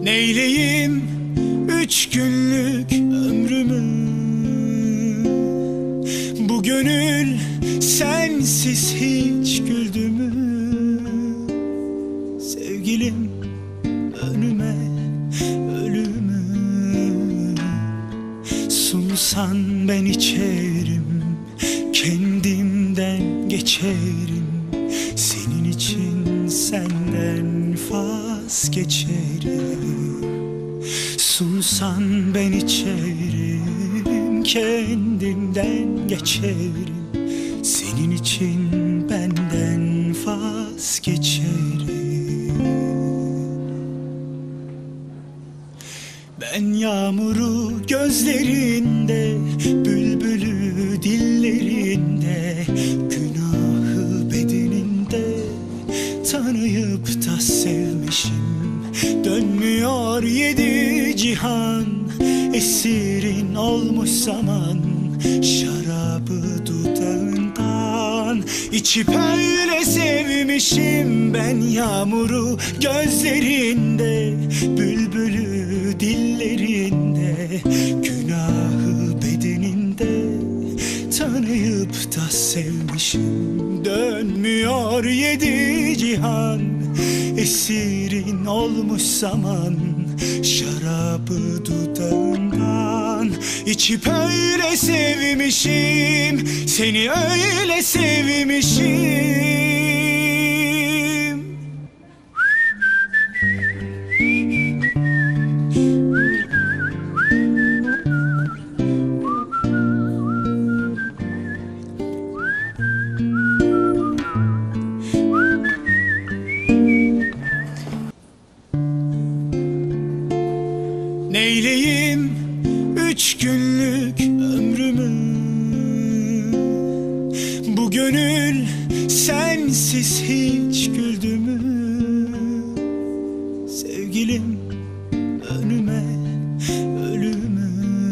Neyleyim 3 günlük ömrümü, bu gönül sensiz hiç güldü mü? Sevgilim önüme ölümü sunsan ben içerim, kendimden geçerim. Senin için senden vazgeçerim. Sunsan ben içerim, kendimden geçerim. Senin için benden vazgeçerim. Ben yağmuru gözlerinde, bülbülü dillerinde, günahı bedeninde tanıyıp da sevmişim. Dönmüyor 7 cihan, esirin olmuş zaman, şarabı dudağından içip öyle sevmişim. Ben yağmuru gözlerinde, bülbülü dillerinde, günahı bedeninde tanıyıp da sevmişim. Dönmüyor 7 cihan, esirin olmuş zaman, şarabı dudağından içip öyle sevmişim. Seni öyle sevmişim. Neyleyim 3 günlük ömrümü, bu gönül sensiz hiç güldü mü? Sevgilim önüme ölümü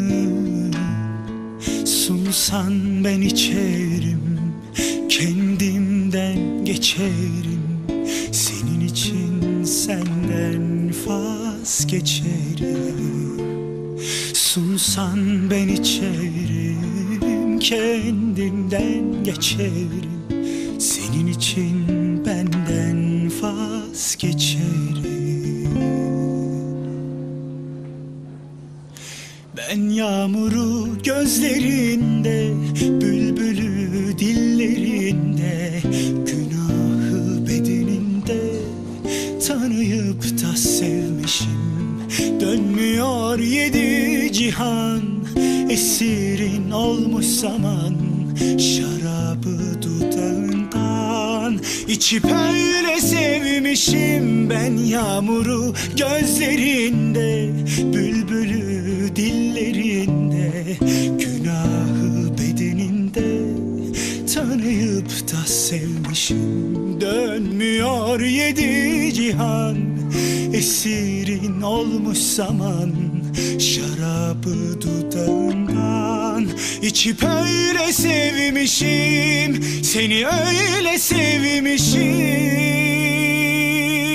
sunsan ben içerim, kendimden geçerim. Senin için senden vazgeçerim. Sunsan ben içerim, kendimden geçerim. Senin için benden vazgeçerim. Ben yağmuru gözlerinde, bülbülü dillerinde, günahı bedeninde tanıyıp da sevmişim. Dönmüyor 7 cihan, esirin olmuş zaman, şarabı dudağından içip öyle sevmişim. Ben yağmuru gözlerinde, bülbülü dillerinde, günahı bedeninde tanıyıp da sevmişim. Dönmüyor 7 cihan, esirin olmuş zaman, şarabı dudağından içip öyle sevmişim. Seni öyle sevmişim.